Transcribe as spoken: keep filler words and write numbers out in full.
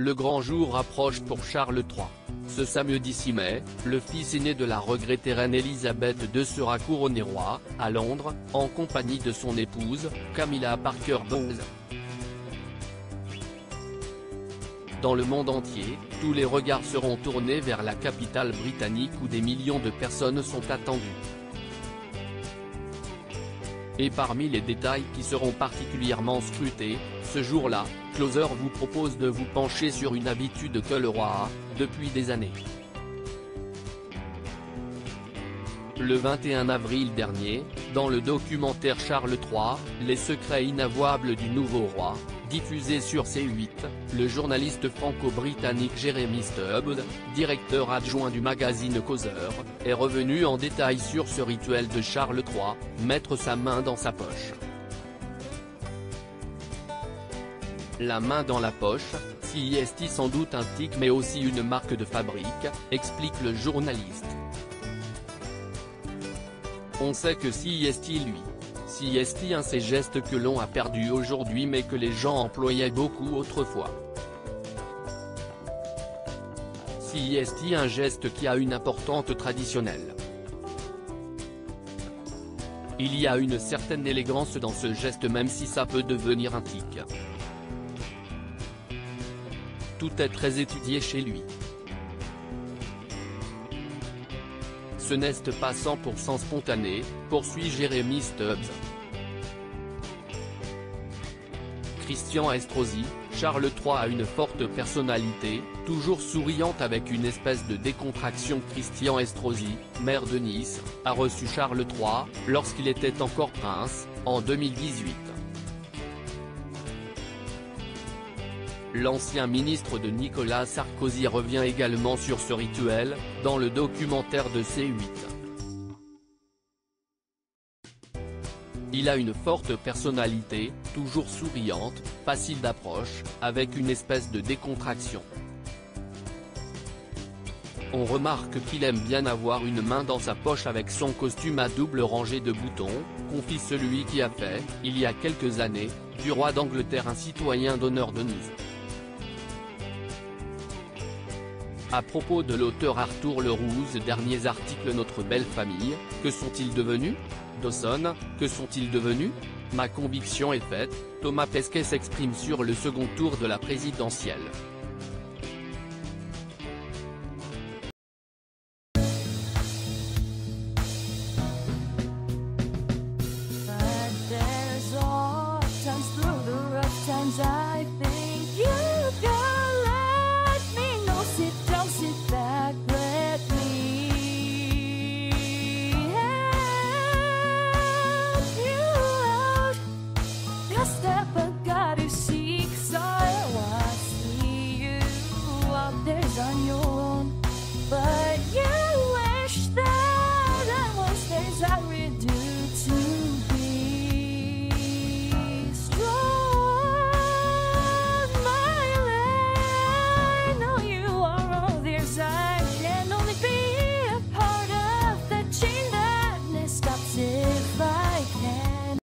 Le grand jour approche pour Charles trois. Ce samedi six mai, le fils aîné de la regrettée reine Elisabeth deux sera couronné roi, à Londres, en compagnie de son épouse, Camilla Parker Bowles. Dans le monde entier, tous les regards seront tournés vers la capitale britannique où des millions de personnes sont attendues. Et parmi les détails qui seront particulièrement scrutés, ce jour-là, Closer vous propose de vous pencher sur une habitude que le roi a, depuis des années. Le vingt et un avril dernier, dans le documentaire Charles trois, les secrets inavouables du nouveau roi, diffusé sur C huit, le journaliste franco-britannique Jeremy Stubbs, directeur adjoint du magazine Causeur, est revenu en détail sur ce rituel de Charles trois, mettre sa main dans sa poche. La main dans la poche, c'est sans doute un tic mais aussi une marque de fabrique, explique le journaliste. On sait que c'est lui. C'est un ces gestes que l'on a perdu aujourd'hui mais que les gens employaient beaucoup autrefois. C'est un geste qui a une importance traditionnelle. Il y a une certaine élégance dans ce geste même si ça peut devenir un tic. Tout est très étudié chez lui. Ce n'est pas cent pour cent spontané, poursuit Jeremy Stubbs. Christian Estrosi, Charles trois a une forte personnalité, toujours souriante avec une espèce de décontraction. Christian Estrosi, maire de Nice, a reçu Charles trois, lorsqu'il était encore prince, en deux mille dix-huit. L'ancien ministre de Nicolas Sarkozy revient également sur ce rituel, dans le documentaire de C huit. Il a une forte personnalité, toujours souriante, facile d'approche, avec une espèce de décontraction. On remarque qu'il aime bien avoir une main dans sa poche avec son costume à double rangée de boutons, confie celui qui a fait, il y a quelques années, du roi d'Angleterre un citoyen d'honneur de nous. À propos de l'auteur Arthur Leroux, derniers articles Notre belle famille, que sont-ils devenus? Dawson, que sont-ils devenus? Ma conviction est faite, Thomas Pesquet s'exprime sur le second tour de la présidentielle.